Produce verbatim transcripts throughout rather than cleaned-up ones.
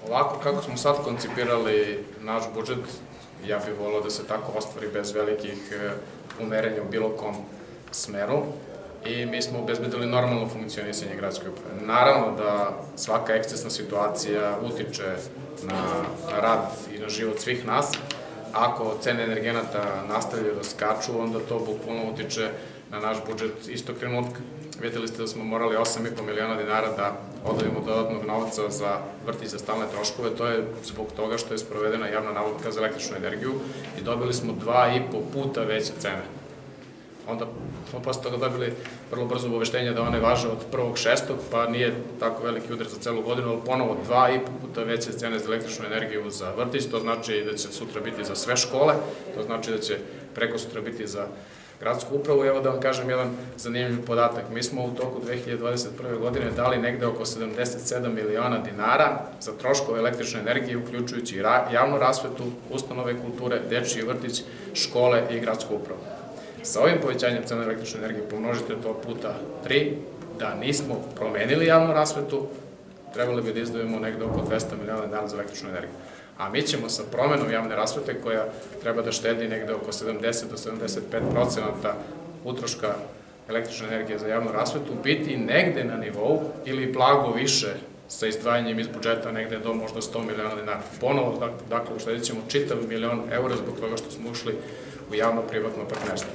Ovako kako smo sad koncipirali naš budžet, ja bih volao da se tako ostvari bez velikih umerenja u bilo kom smeru i mi smo obezbedili normalno funkcionisanje gradske uprave. Naravno da svaka ekscesna situacija utiče na rad i na život svih nas. Ako cene energenata nastavljaju da skaču, onda to bukvalno utiče na naš budžet istog trenutka. Videli ste da smo morali osam i po miliona dinara da odvojimo dodatnog novca za vrtić za stalne troškove. To je zbog toga što je sprovedena javna nabavka za električnu energiju i dobili smo dva i po puta veće cene. Onda smo posle toga dobili vrlo brzo obaveštenje da one važe od prvog šestog, pa nije tako veliki udar za celu godinu, ali ponovo dva i po puta veće cene za električnu energiju za vrtić. To znači da će sutra biti za sve škole, to znači da će preko sutra biti za gradsku upravu. Evo da vam kažem jedan zanimljiv podatak. Mi smo u toku dve hiljade dvadeset prve. godine dali negde oko sedamdeset sedam miliona dinara za troškove električne energije, uključujući javnu rasvetu, ustanove kulture, dečiji vrtić, škole i gradsku upravu. Sa ovim povećanjem cena električne energije pomnožite to puta tri, da nismo promenili javnu rasvetu, trebali bi da izdvojimo negde oko dvesta miliona dinara za električnu energiju. A mi ćemo sa promenom javne rasvete, koja treba da štedi negde oko sedamdeset do sedamdeset pet procenata utroška električne energije za javnu rasvetu, biti negde na nivou ili blago više sa izdvajanjem iz budžeta negde do možda sto miliona dinara. Ponovo, dakle, uštedit ćemo čitav milion eura zbog toga što smo ušli u javno-privatno partnerstvo.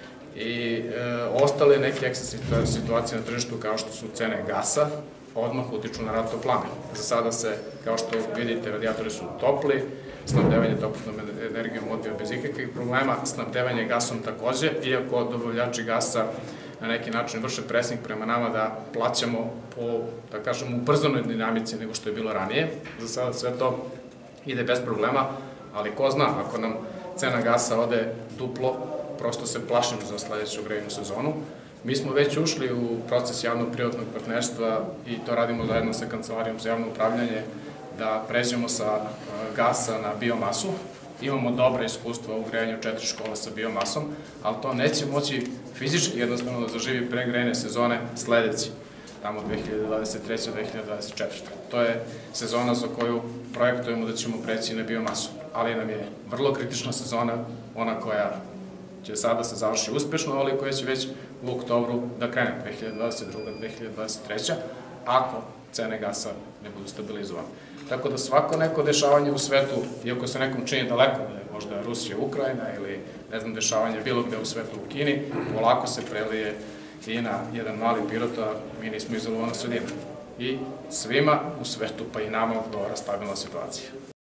I ostale neke ekscesne situacije na tržištu, kao što su cene gasa, odmah utiču na rad toplane. Za sada se, kao što vidite, radijatori su topli, snabdevanje toplotnom energijom odvija bez ikakvih problema, snabdevanje gasom takođe, iako dobavljači gasa na neki način vrše presing prema nama da plaćamo po, da kažem, ubrzanoj dinamici nego što je bilo ranije. Za sada sve to ide bez problema, ali ko zna, ako nam cena gasa ode duplo, prosto se plašim za sledeću grejnu sezonu. Mi smo već ušli u proces javno-privatnog partnerstva i to radimo zajedno sa Kancelarijom za javno upravljanje, da pređemo sa gasa na biomasu. Imamo dobra iskustva u grejanju četiri škole sa biomasom, ali to neće moći fizički jednostavno da zaživi pre grejne sezone sledeći, tamo dve hiljade dvadeset treće. do dve hiljade dvadeset četvrte. To je sezona za koju projektujemo da ćemo preći na biomasu, ali nam je vrlo kritična sezona, ona koja će sada se završi uspešno, ali koja će već u oktobru da krene, dve hiljade dvadeset druga. do dve hiljade dvadeset treće. ako cene gasa ne budu stabilizovane. Tako da svako neko dešavanje u svetu, iako se nekom čini daleko, da je možda Rusija, Ukrajina ili ne znam dešavanje bilo gde u svetu u Kini, polako se prelije i na jedan mali Pirot, a mi nismo izolovana sredina. I svima u svetu, pa i nama, odgovara stabilna situacija.